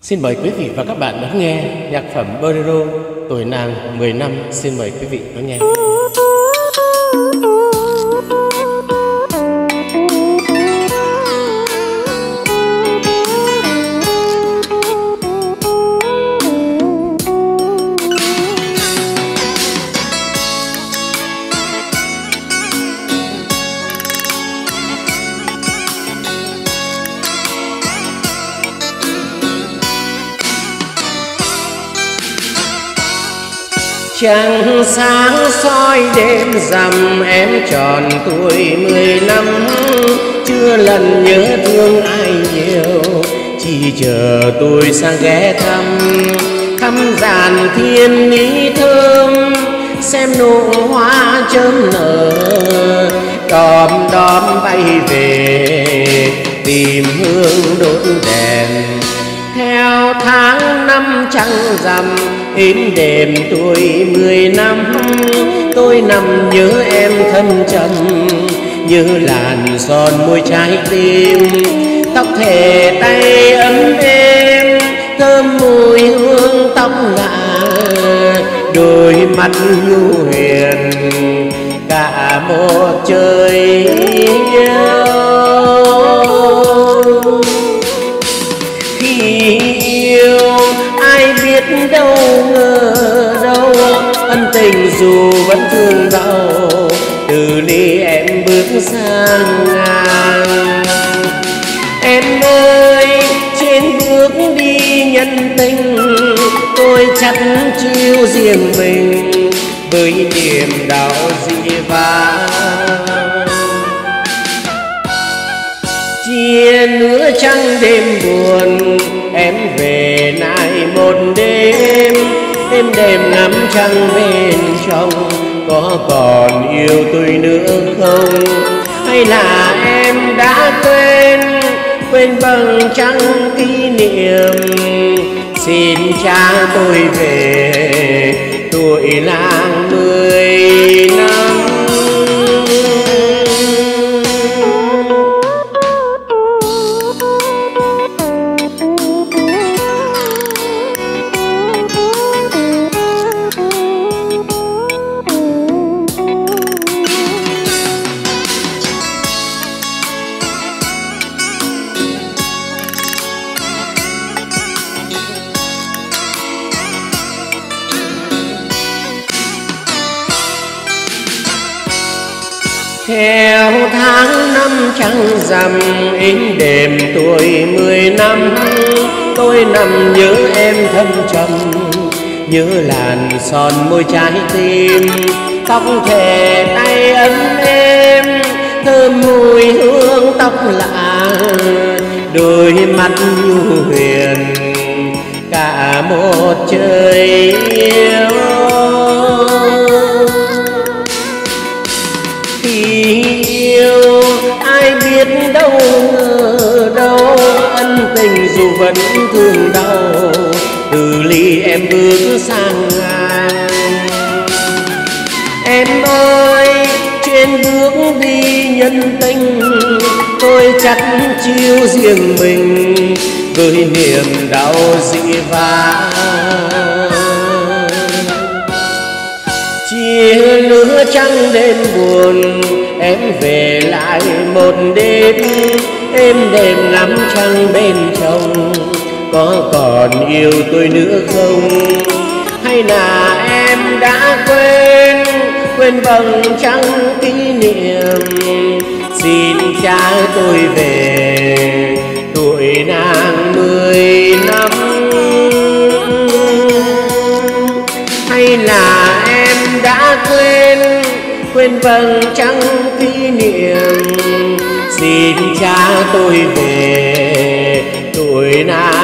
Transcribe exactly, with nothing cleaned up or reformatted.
Xin mời quý vị và các bạn đón nghe nhạc phẩm Bolero Tuổi nàng mười năm. Xin mời quý vị đón nghe. Trăng sáng soi đêm rằm, em tròn tuổi mười năm. Chưa lần nhớ thương ai nhiều, chỉ chờ tôi sang ghé thăm. Thăm dàn thiên lý thơm, xem nụ hoa chớm nở. Đom đóm bay về, tìm hương đốt đèn. Theo tháng năm trăng rằm, êm đềm tuổi mười năm. Tôi nằm nhớ em thâm trầm, như làn son môi trái tim. Tóc thề tay ấm êm, thơm mùi hương tóc ngả. Đôi mắt nhu huyền, cả một trời yêu. Đâu ngờ đâu, ân tình dù vẫn thương đau. Từ ly em bước sang ngang. Em ơi, trên bước đi nhân tình, tôi chắc chiêu riêng mình với niềm đau dĩ vãng. Chia nửa trăng đêm buồn, em về lại một đêm. Đêm đêm ngắm trăng bên trong, có còn yêu tôi nữa không? Hay là em đã quên, quên bằng trăng kỷ niệm? Xin cha tôi về tuổi làng mười năm. Theo tháng năm trăng rằm, êm đềm tuổi mười năm. Tôi nằm nhớ em thâm trầm, nhớ làn son môi trái tim. Tóc thề tay ấm êm, thơm mùi hương tóc lạ. Đôi mắt nhu huyền, cả một trời yêu. Yêu ai biết đâu ngờ đâu, ân tình dù vẫn thương đau. Từ ly em bước sang ngang. Em ơi, trên bước đi nhân tình, tôi chắc chiêu riêng mình với niềm đau dĩ vãng. Chia nửa trăng đêm buồn, em về lại một đêm. Êm đềm ngắm trăng bên trong, có còn yêu tôi nữa không? Hay là em đã quên, quên bằng trăng kỷ niệm? Xin cha tôi về tuổi nàng mười năm. Hay là em đã quên, quên vầng trăng kỷ niệm? Xin cha tôi về tuổi nào